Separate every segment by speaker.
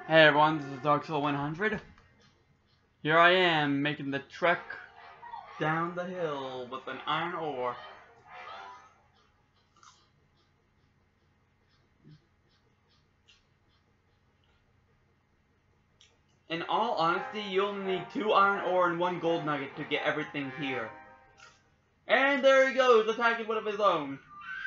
Speaker 1: Hey everyone, this is Dark Soul 100. Here I am, making the trek down the hill with an iron ore. In all honesty, you'll need 2 iron ore and 1 gold nugget to get everything here. And there he goes, attacking one of his own.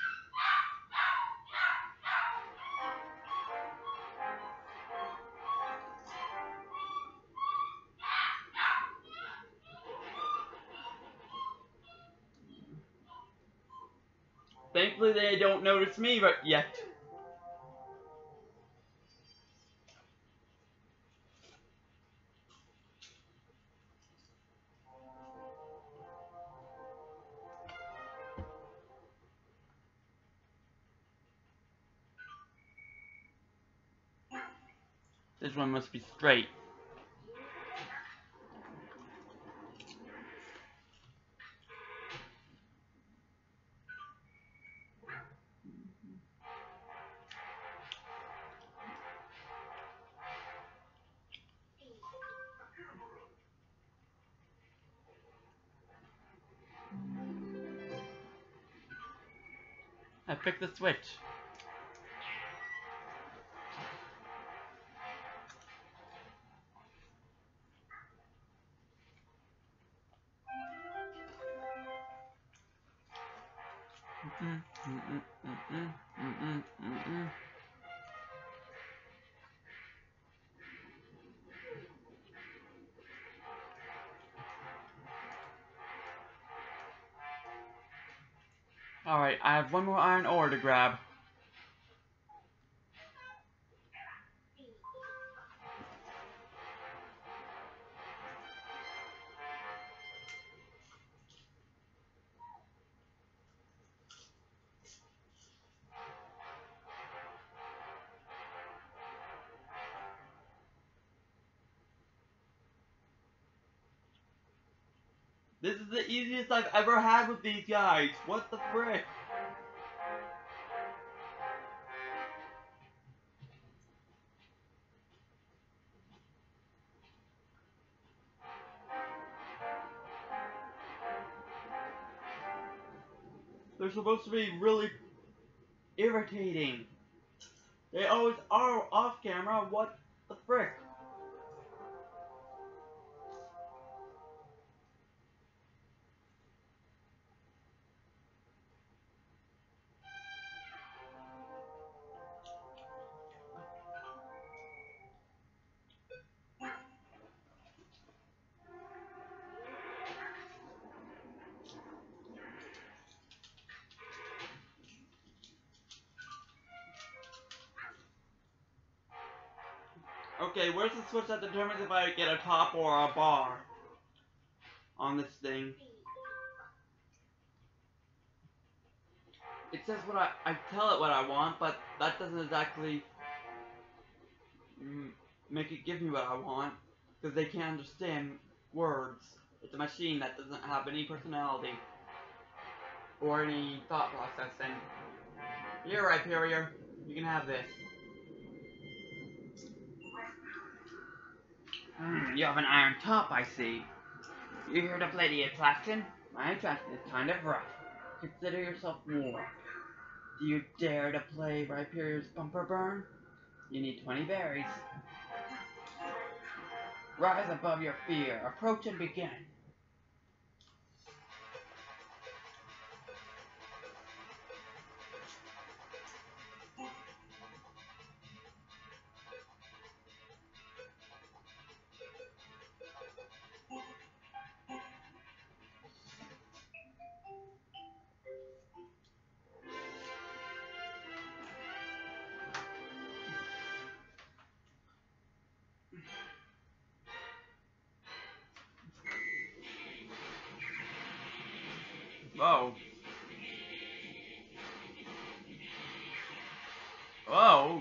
Speaker 1: Thankfully they don't notice me yet. This one must be straight. I picked the switch. Alright, I have 1 more iron ore to grab. This is the easiest I've ever had with these guys. What the frick? They're supposed to be really irritating. They always are off camera. What the frick? Okay, where's the switch that determines if I get a top or a bar on this thing? It says what I tell it what I want, but that doesn't exactly make it give me what I want, because they can't understand words. It's a machine that doesn't have any personality or any thought processing. Here, Rhyperior, you can have this. You have an iron top, I see. You here to play the attraction? My attraction is kind of rough. Consider yourself warned. Do you dare to play Rhyperior's Bumper Burn? You need 20 berries. Rise above your fear. Approach and begin. Whoa. Whoa.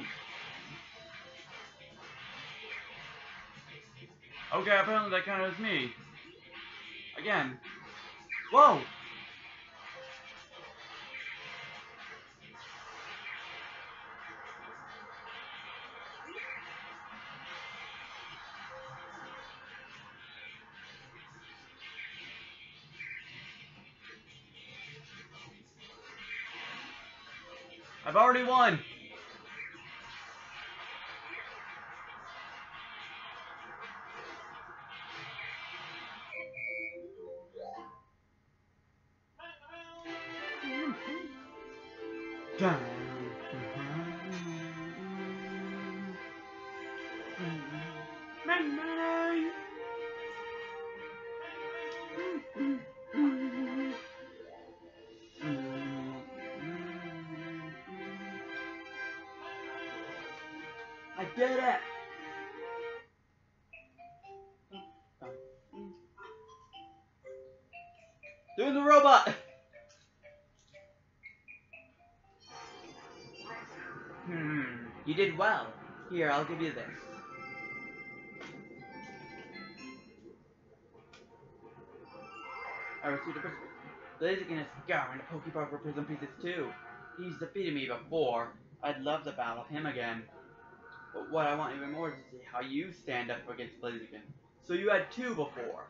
Speaker 1: Okay, apparently that counted as me. Again. Whoa! I've already won! I did it! Doing the robot! You did well. Here, I'll give you this. I received a prescription. Blaziken is scouring the Pokepark for Prism Pieces too. He's defeated me before. I'd love to battle him again. But what I want even more is to see how you stand up against Blaziken. So you had two before.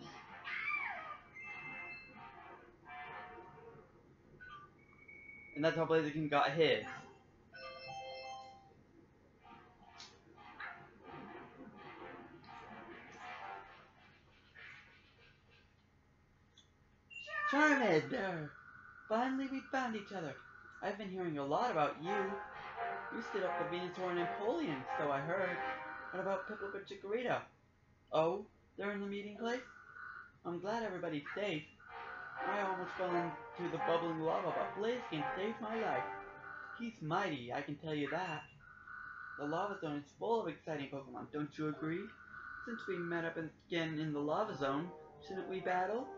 Speaker 1: And that's how Blaziken got his. Charmander! Finally we found each other. I've been hearing a lot about you. You stood up for Venusaur and Empoleon, so I heard. What about Piplup and Chikorita? Oh, they're in the meeting place? I'm glad everybody's safe. I almost fell into the bubbling lava, but Blaziken saved my life. He's mighty, I can tell you that. The Lava Zone is full of exciting Pokemon, don't you agree? Since we met up again in the Lava Zone, shouldn't we battle?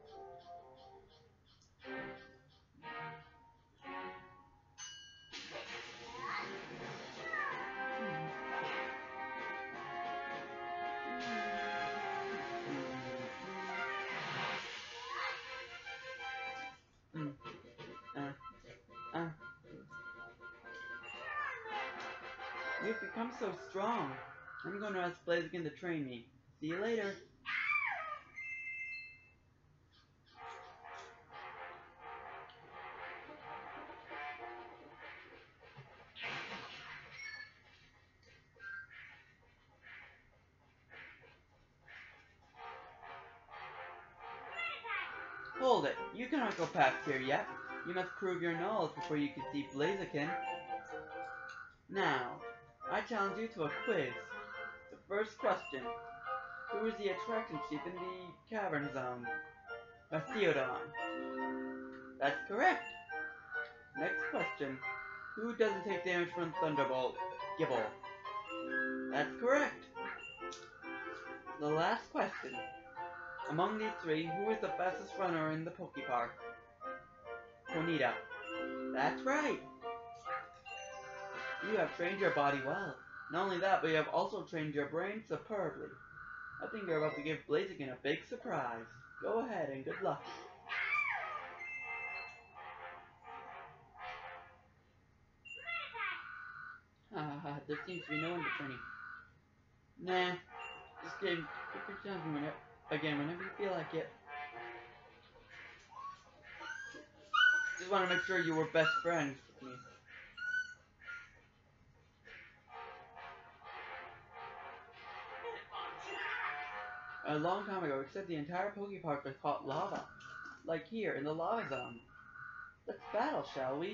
Speaker 1: You've become so strong. I'm going to ask Blaziken to train me. See you later. Hold it. You cannot go past here yet. You must prove your knowledge before you can see Blaziken. Now, I challenge you to a quiz. The first question. Who is the attraction chief in the Cavern Zone? Theodon. That's correct. Next question. Who doesn't take damage from Thunderbolt? Gible. That's correct. The last question. Among these three, who is the fastest runner in the Pokepark? Ponyta. That's right. You have trained your body well. Not only that, but you have also trained your brain superbly. I think you're about to give Blaziken a big surprise. Go ahead and good luck. There seems to be no one to training. Nah, just kidding. You can challenge me whenever you feel like it. Just want to make sure you were best friends with me. A long time ago, except the entire Pokepark was hot lava. Like here, in the Lava Zone. Let's battle, shall we?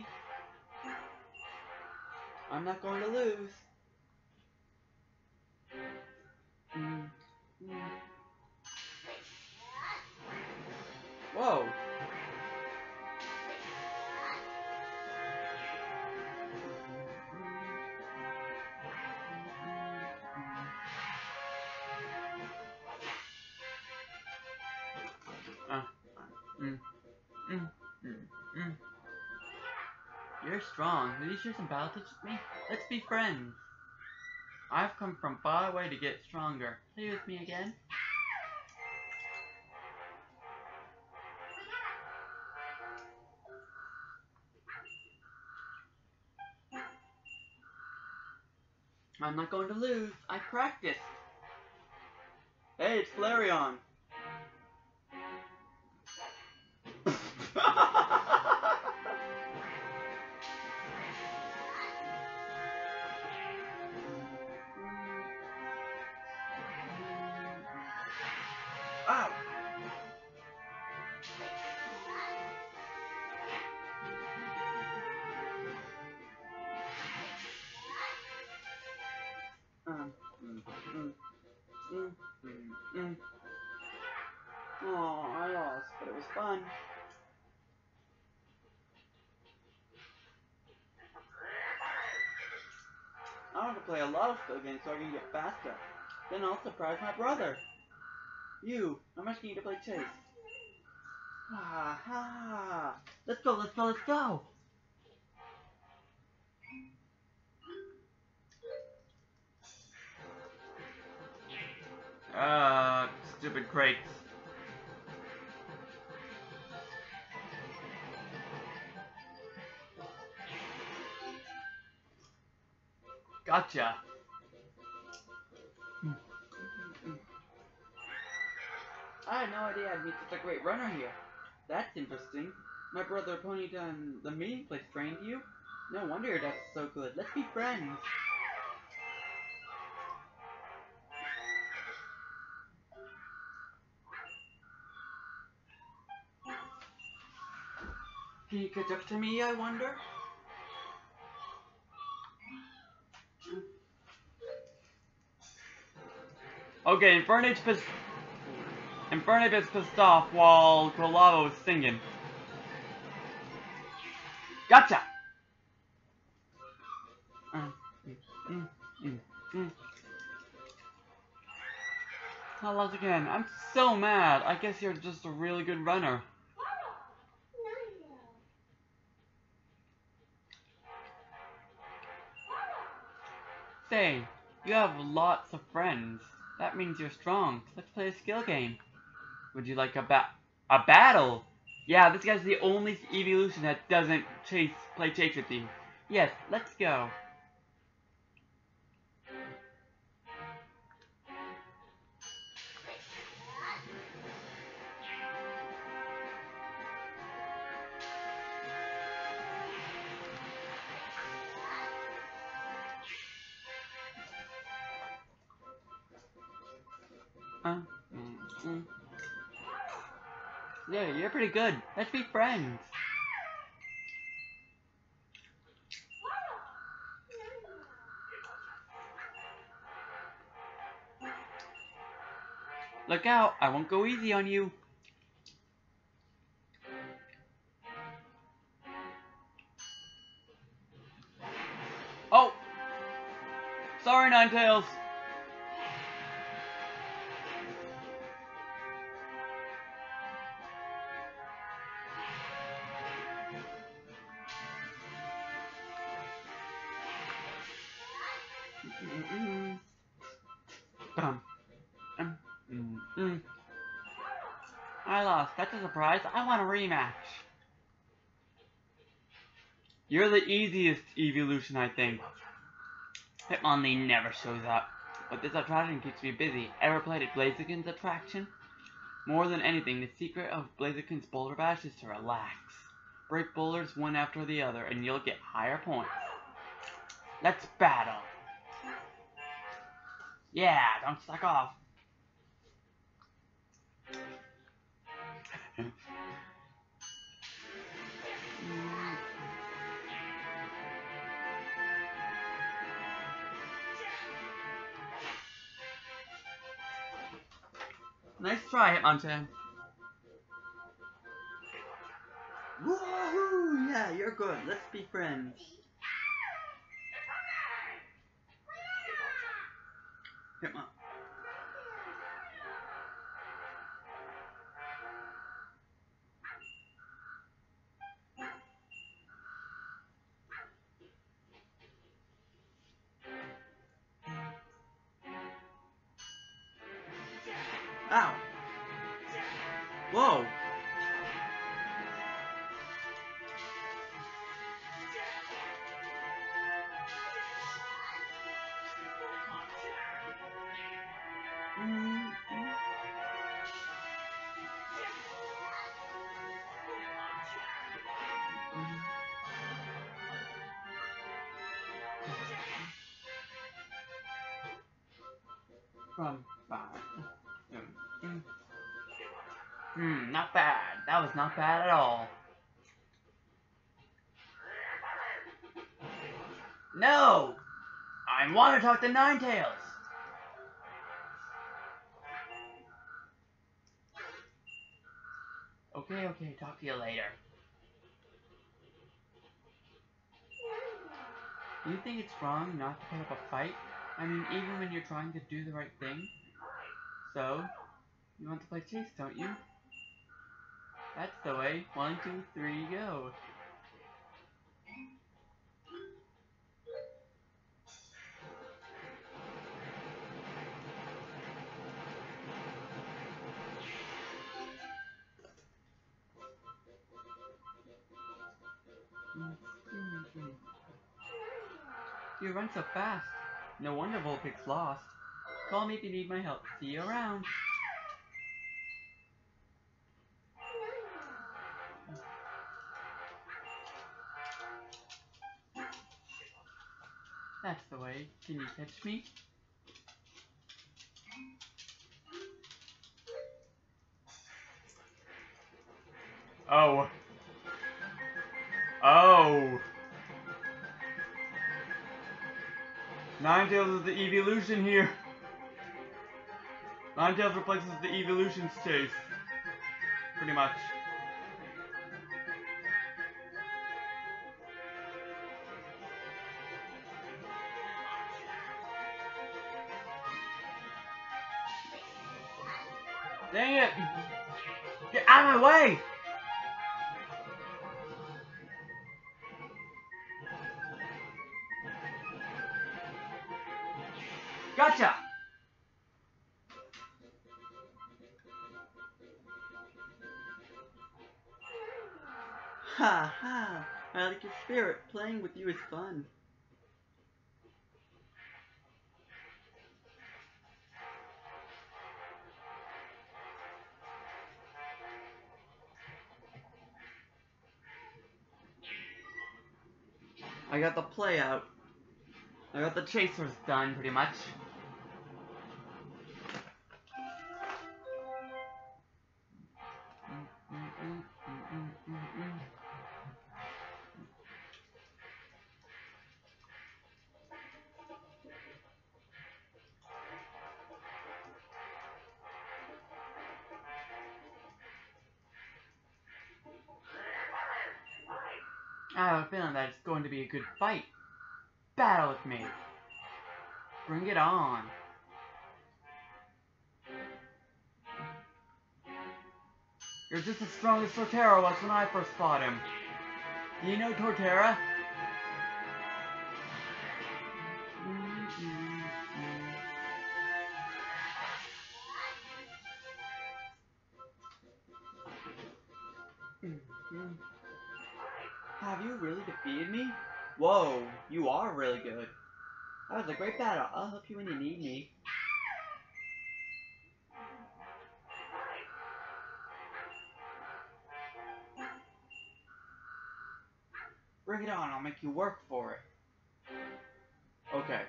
Speaker 1: I'm not going to lose. Whoa! You're strong. Will you share some battle tips with me? Let's be friends. I've come from far away to get stronger. Play with me again. I'm not going to lose. I practiced. Hey, it's Flareon. Ow! Mm, mm, mm, mm, mm, mm. Oh, I lost, but it was fun. I want to play a lot of skill games so I can get faster. Then I'll surprise my brother. You, I'm asking you to play chase. Ah, ha. Let's go, let's go, let's go. Stupid crates. Gotcha. I had no idea I'd meet such a great runner here. That's interesting. My brother Ponyta and the meeting place trained you? No wonder your dad's so good. Let's be friends. Can you catch up to me, I wonder? Okay, Infernus pissed off while Kolava was singing. Gotcha! Mm, mm, mm. I lost again. I'm so mad. I guess you're just a really good runner. Say, you have lots of friends. That means you're strong. Let's play a skill game. Would you like a battle? Yeah, this guy's the only evolution that doesn't play chase with you. Yes, let's go. Mm, mm. Yeah, you're pretty good. Let's be friends. Look out, I won't go easy on you. Oh! Sorry, Ninetales. I lost. That's a surprise. I want a rematch. You're the easiest evolution, I think. Hitmonlee never shows up, but this attraction keeps me busy. Ever played at Blaziken's attraction? More than anything, the secret of Blaziken's Boulder Bash is to relax. Break boulders one after the other, and you'll get higher points. Let's battle. Yeah, don't suck off. Nice try, Hitmonchan. Woohoo! Yeah, you're good. Let's be friends. Hitmon. Ow! Whoa! From 5. Not bad. That was not bad at all. No! I want to talk to Ninetales! Okay, talk to you later. Do you think it's wrong not to put up a fight? I mean, even when you're trying to do the right thing? So, you want to play chase, don't you? That's the way. 1, 2, 3, go. You run so fast. No wonder Vulpix's lost. Call me if you need my help. See you around. That's the way. Can you catch me? Oh. Oh. Ninetales is the evolution here. Ninetales replaces the evolutions chase. Pretty much. Dang it! Get out of my way! Gotcha!
Speaker 2: Ha ha! I like your spirit. Playing with you is fun. I got the play out.
Speaker 1: I got the chasers done, pretty much. I have a feeling that it's going to be a good fight. Battle with me. Bring it on. You're just as strong as Torterra was when I first fought him. Do you know Torterra?
Speaker 2: Have you really defeated me? Whoa, you are really good. That was a great battle. I'll help you when you need me. Bring it on, I'll make you work for it. Okay.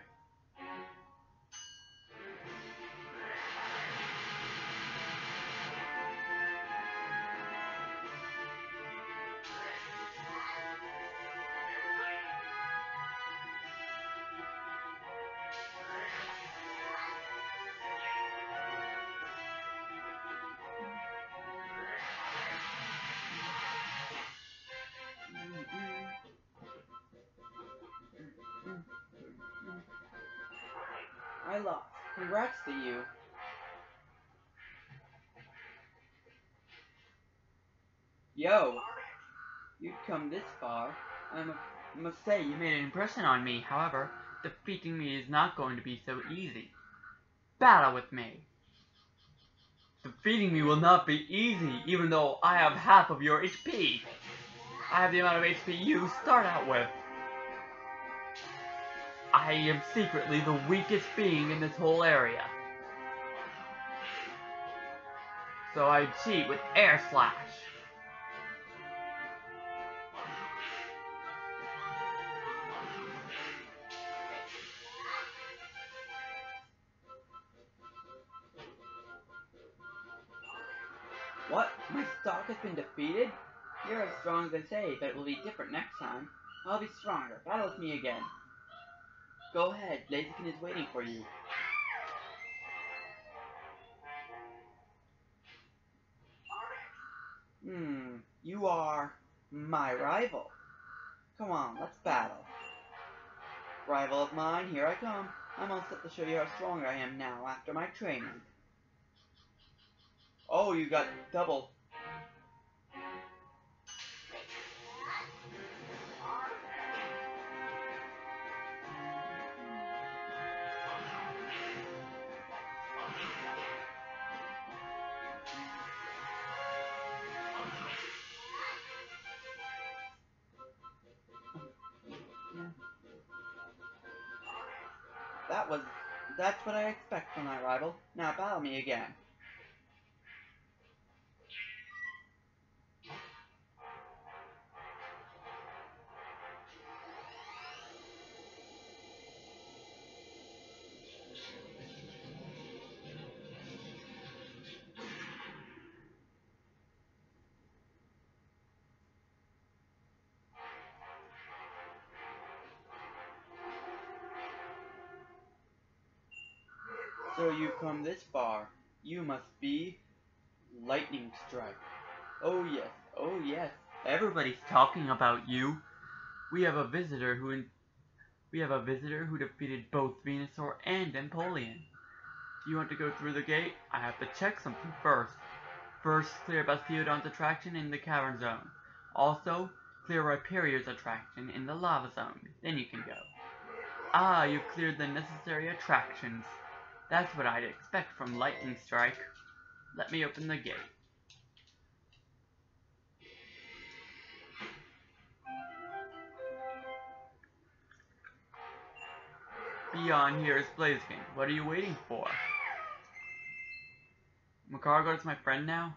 Speaker 2: I lost. Congrats to you. Yo, you've come this far. I must say,
Speaker 1: You made an impression on me, however, defeating me is not going to be so easy. Battle with me. Defeating me will not be easy, even though I have half of your HP. I have the amount of HP you start out with. I am secretly the weakest being in this whole area. So I cheat with Air Slash.
Speaker 2: What? My stock has been defeated? You're as strong as they say, but it will be different next time. I'll be stronger. Battle with me again. Go ahead, Blaziken is waiting for you. You are my rival. Come on, let's battle. Rival of mine, here I come. I'm all set to show you how strong I am now after my training. Oh, you got double. That's what I expect from my rival. Now battle me again. So you've come this far. You must be Lightning Strike. Oh yes. Everybody's talking about you. We have a visitor who defeated both Venusaur and Empoleon. Do you want to go through the gate? I have to check something first. First, clear Bastiodon's attraction in the Cavern Zone. Also, clear Rhyperior's attraction in the Lava Zone. Then you can go. Ah, you've cleared the necessary attractions. That's what I'd expect from Lightning Strike. Let me open the gate. Beyond here is Blaziken. What are you waiting for? Magcargo is my friend now?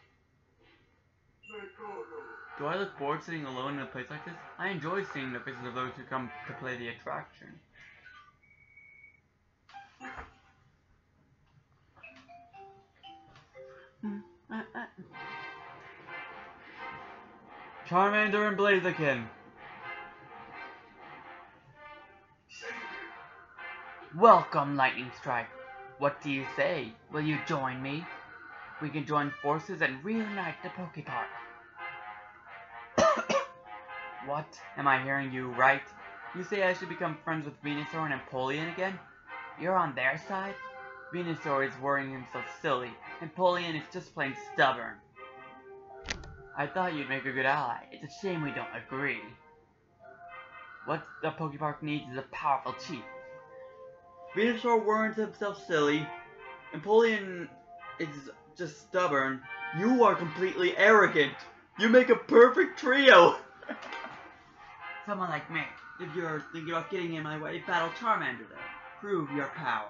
Speaker 2: Do I look bored sitting alone in a place like this? I enjoy seeing the faces of those who come to play the attraction. Charmander and Blaziken. Welcome, Lightning Strike. What do you say? Will you join me? We can join forces and reunite the Pokepark. What? Am I hearing you right? You say I should become friends with Venusaur and Empoleon again? You're on their side? Venusaur is worrying himself silly, and Empoleon is just plain stubborn. I thought you'd make a good ally. It's a shame we don't agree. What the Pokepark needs is a powerful chief. Venusaur worries himself silly. Empoleon is just stubborn. You are completely arrogant. You make a perfect trio. Someone like me. If you're thinking about getting in my way, battle Charmander then. Prove your power.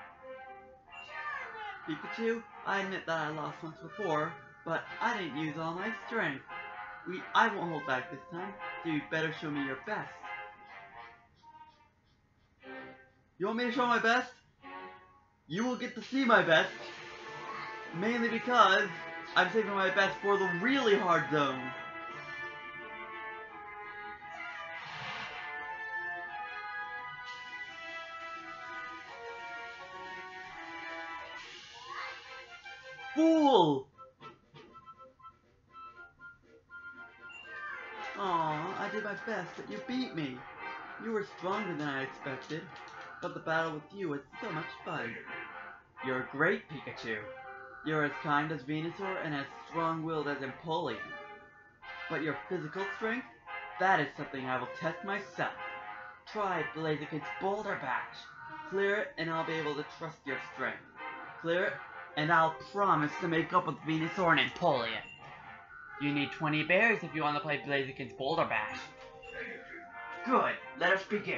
Speaker 2: Pikachu, I admit that I lost once before, but I didn't use all my strength. I won't hold back this time, so you better show me your best. You want me to show my best? You will get to see my best. Mainly because I'm saving my best for the really hard zone. Fool! Aw, I did my best, but you beat me. You were stronger than I expected, but the battle with you was so much fun. You're great, Pikachu. You're as kind as Venusaur and as strong-willed as Empoleon. But your physical strength? That is something I will test myself. Try Blaziken's Boulder Bash. Clear it, and I'll be able to trust your strength. Clear it, and I'll promise to make up with Venusaur and Empoleon. You need 20 berries if you want to play Blaziken's Boulder Bash. Good, let us begin.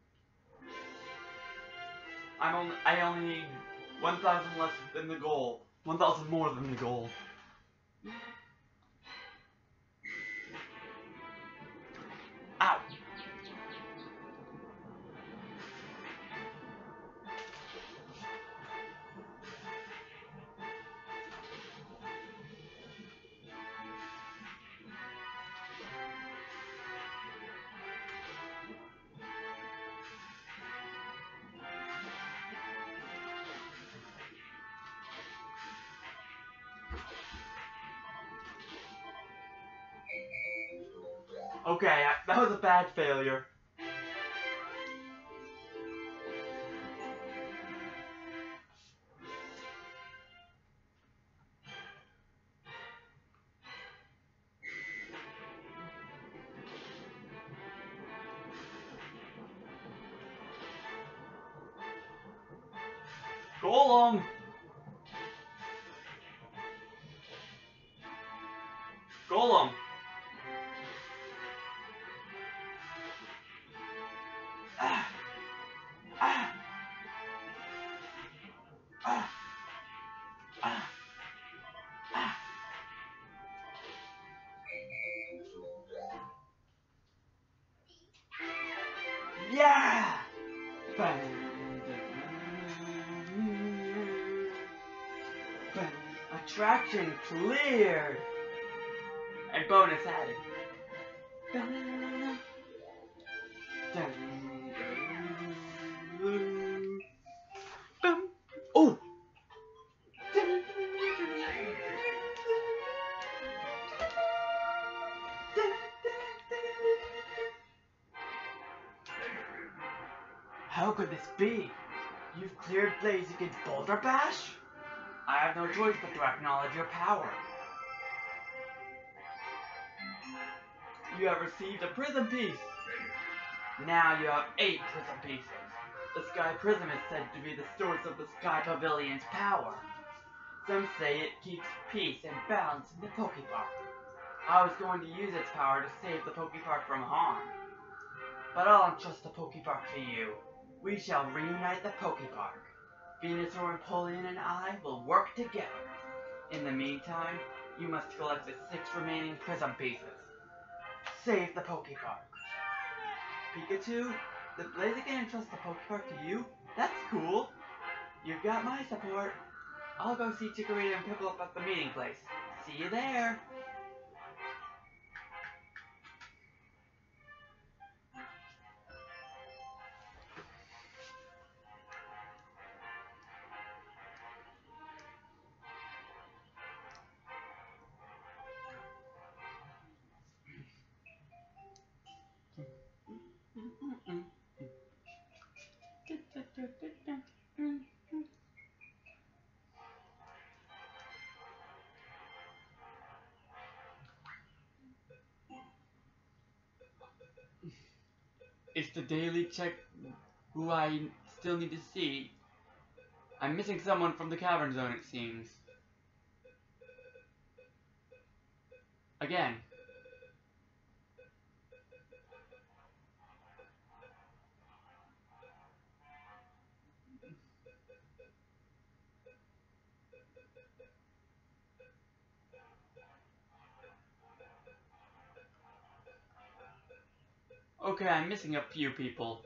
Speaker 2: I only need 1,000 less than the goal. 1,000 more than the goal. Ow! Okay, that was a bad failure. Golem! Golem! Ah! Ah! Ah! Ah! Ah! Yeah! Attraction cleared! And bonus added. Oh! How could this be? You've cleared Blaziken's Boulder Bash? I have no choice but to acknowledge your power. You have received a prism piece. Now you have 8 prism pieces. The Sky Prism is said to be the source of the Sky Pavilion's power. Some say it keeps peace and balance in the Pokepark. I was going to use its power to save the Pokepark from harm. But I'll entrust the Pokepark to you. We shall reunite the Pokepark. Venusaur, Napoleon, and I will work together. In the meantime, you must collect the 6 remaining prism pieces. Save the Pokepark. Pikachu, did Blaziken entrust the Pokepark to you? That's cool. You've got my support. I'll go see Chikorita and Piplup at the meeting place. See you there. It's the daily check who I still need to see. I'm missing someone from the Cavern Zone, it seems. Again. Okay, I'm missing a few people.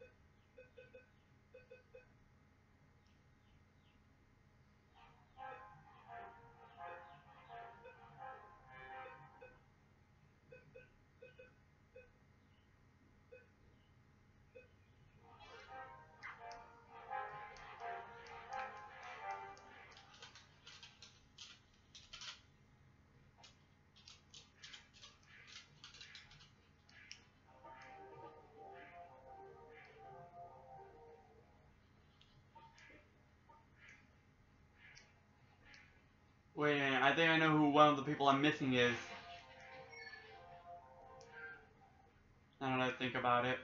Speaker 2: Wait a minute, I think I know who one of the people I'm missing is. Now that I think about it.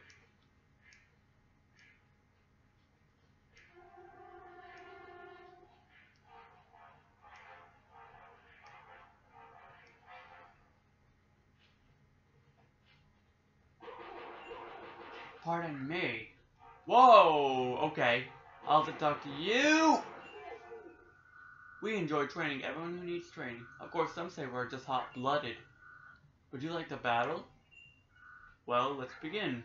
Speaker 2: Pardon me. Whoa, okay. I'll have to talk to you. We enjoy training everyone who needs training. Of course, some say we're just hot-blooded. Would you like to battle? Well, let's begin.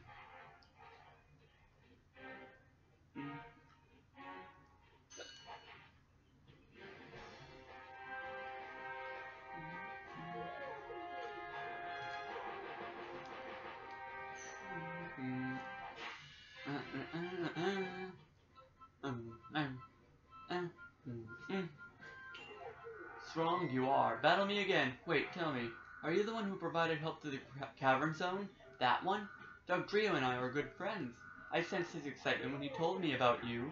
Speaker 2: Strong you are. Battle me again. Wait, tell me, are you the one who provided help to the cavern zone? That one? Dugtrio and I are good friends. I sensed his excitement when he told me about you.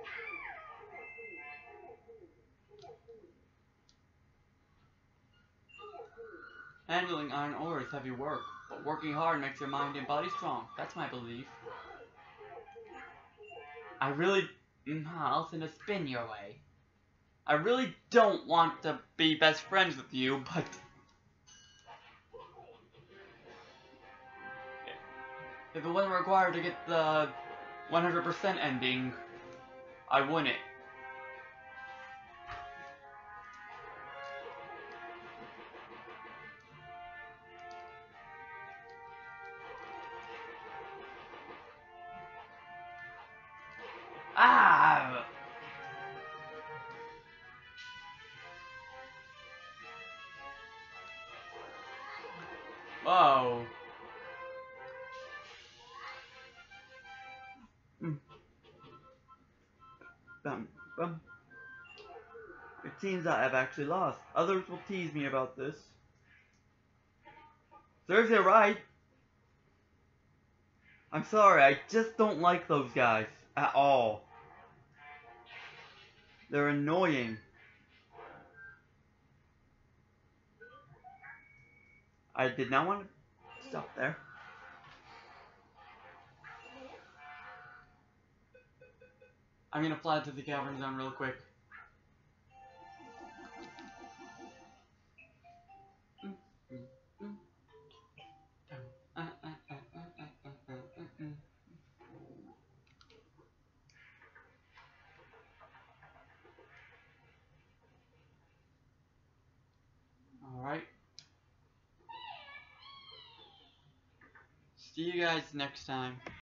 Speaker 2: Handling iron ore is heavy work, but working hard makes your mind and body strong. That's my belief. I'll send a spin your way. I really don't want to be best friends with you, but if it wasn't required to get the 100% ending, I wouldn't. Ah! Whoa. Bum. It seems that I've actually lost. Others will tease me about this. Serves you right. I'm sorry, I just don't like those guys. At all. They're annoying. I did not want to stop there. I'm gonna fly to the cavern zone real quick. Alright. See you guys next time.